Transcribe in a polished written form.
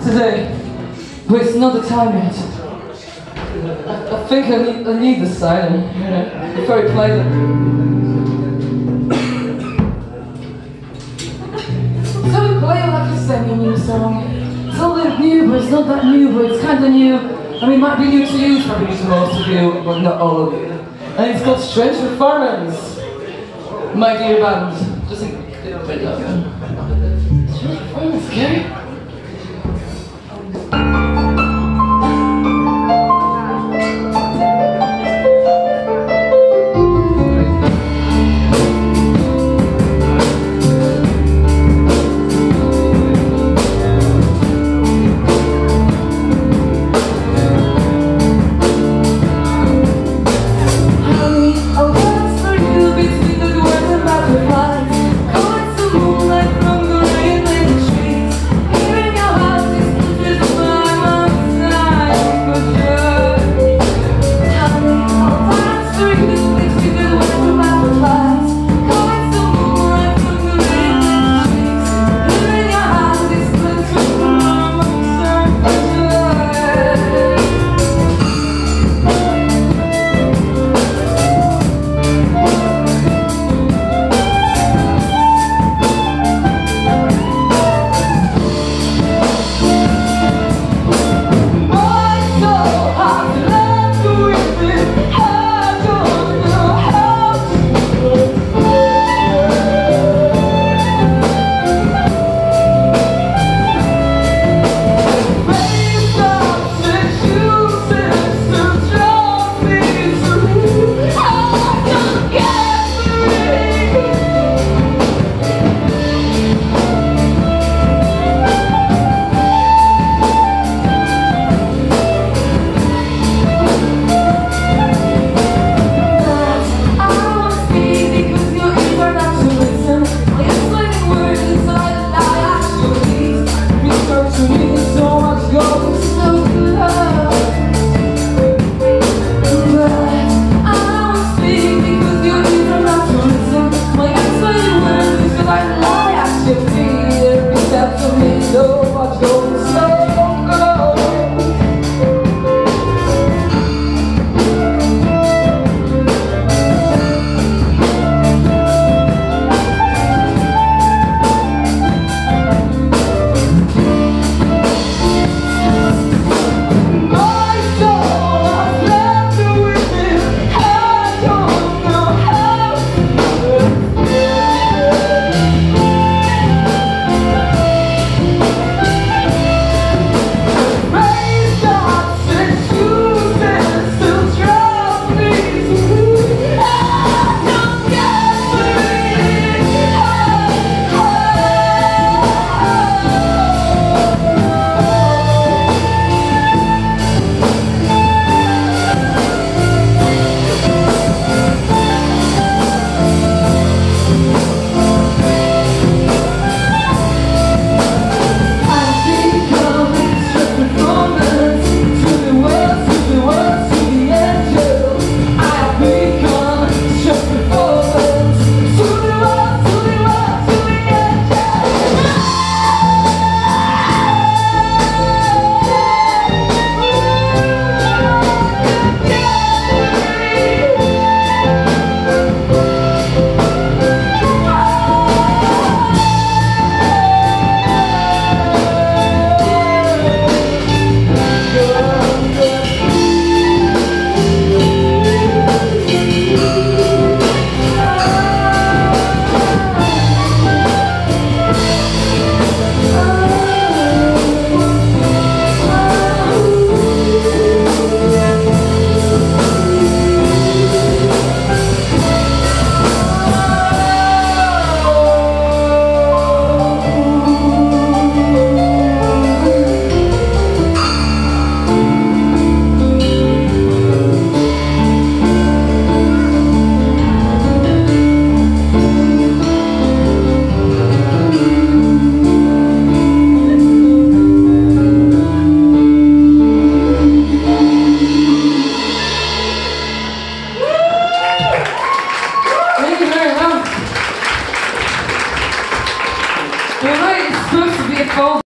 today, but it's not the time yet. I think I need the silence, you know, before I play them. So we play like it's a new song. It's a little new, but it's not that new, but it's kind of new. I mean, it might be new to you, it's probably new to most of you, but not all of you. And it's called Strange Performance. My dear band, just a little bit of it. Strange Performance, okay?